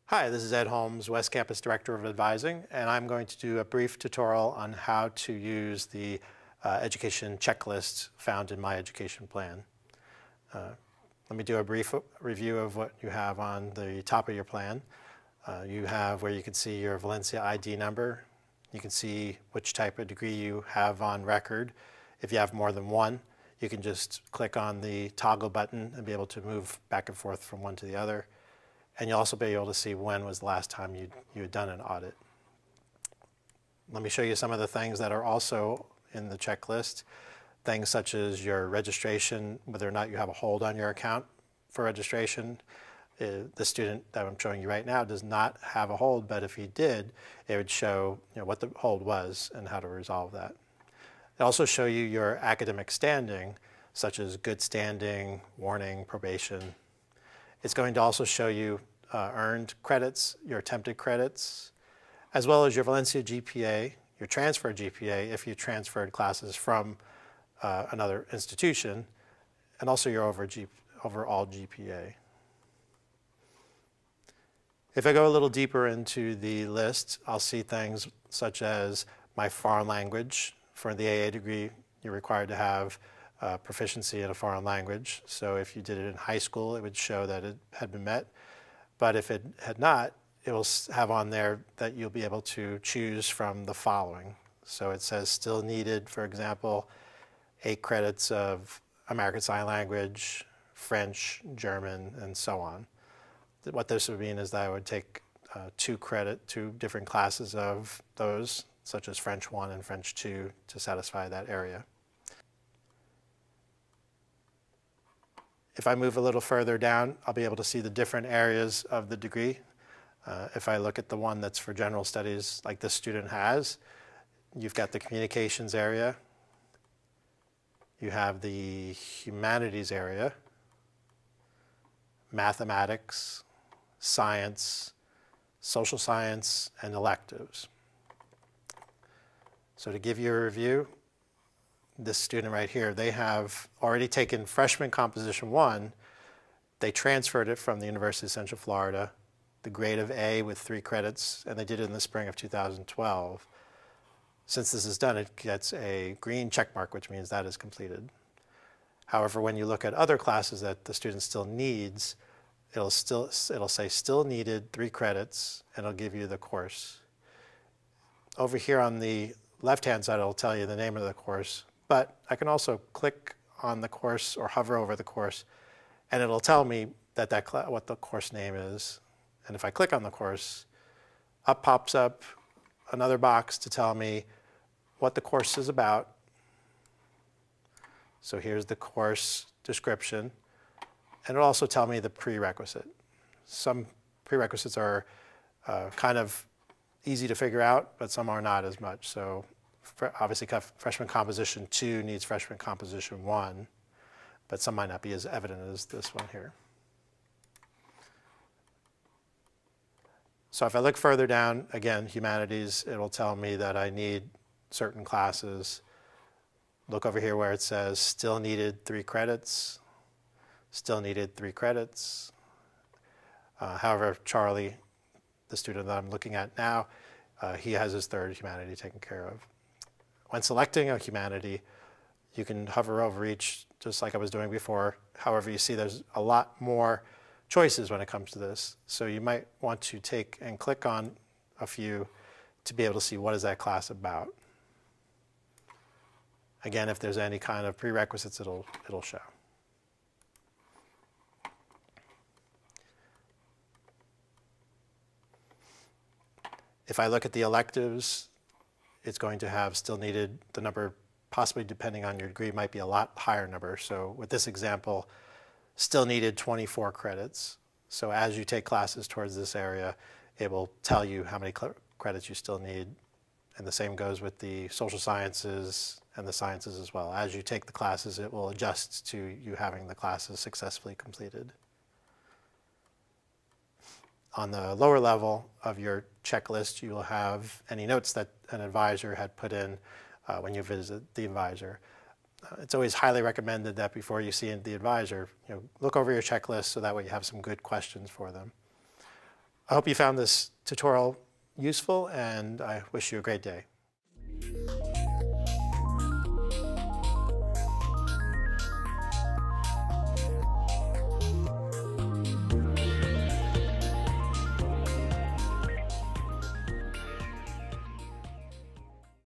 Hi, this is Ed Holmes, West Campus Director of Advising, and I'm going to do a brief tutorial on how to use the education checklist found in my education plan. Let me do a brief review of what you have on the top of your plan. You have where you can see your Valencia ID number. You can see which type of degree you have on record. If you have more than one, you can just click on the toggle button and be able to move back and forth from one to the other. And you'll also be able to see when was the last time you had done an audit. Let me show you some of the things that are also in the checklist. Things such as your registration, whether or not you have a hold on your account for registration. The student that I'm showing you right now does not have a hold, but if he did, it would show what the hold was and how to resolve that. It also show you your academic standing, such as good standing, warning, probation. It's going to also show you earned credits, your attempted credits, as well as your Valencia GPA, your transfer GPA if you transferred classes from another institution, and also your overall GPA. If I go a little deeper into the list, I'll see things such as my foreign language. For the AA degree, you're required to have proficiency in a foreign language. So if you did it in high school, it would show that it had been met. But if it had not, it will have on there that you'll be able to choose from the following. So it says still needed, for example, 8 credits of American Sign Language, French, German, and so on. What this would mean is that I would take 2 different classes of those, such as French 1 and French 2, to satisfy that area. If I move a little further down, I'll be able to see the different areas of the degree. If I look at the one that's for general studies like this student has, you've got the communications area, you have the humanities area, mathematics, science, social science, and electives. So to give you a review, this student right here, they have already taken freshman composition 1. They transferred it from the University of Central Florida, the grade of A with 3 credits, and they did it in the spring of 2012. Since this is done, it gets a green check mark, which means that is completed. However, when you look at other classes that the student still needs, it'll say still needed 3 credits, and it'll give you the course. Over here on the left-hand side, it'll tell you the name of the course. But I can also click on the course or hover over the course, and it'll tell me what the course name is. And if I click on the course, up pops up another box to tell me what the course is about. So here's the course description, and it'll also tell me the prerequisite. Some prerequisites are kind of easy to figure out, but some are not as much. So obviously, freshman composition 2 needs freshman composition 1, but some might not be as evident as this one here. So if I look further down, again, humanities, it'll tell me that I need certain classes. Look over here where it says still needed 3 credits, still needed 3 credits. However, Charlie, the student that I'm looking at now, he has his 3rd humanity taken care of. When selecting a humanity, you can hover over each, just like I was doing before. However, you see there's a lot more choices when it comes to this. So you might want to take and click on a few to be able to see what is that class about. Again, if there's any kind of prerequisites, it'll show. If I look at the electives, it's going to have still needed, the number possibly depending on your degree might be a lot higher number. So with this example, still needed 24 credits. So as you take classes towards this area, it will tell you how many credits you still need. And the same goes with the social sciences and the sciences as well. As you take the classes, it will adjust to you having the classes successfully completed. On the lower level of your checklist, you will have any notes that an advisor had put in when you visit the advisor. It's always highly recommended that before you see the advisor, look over your checklist so that way you have some good questions for them. I hope you found this tutorial useful, and I wish you a great day.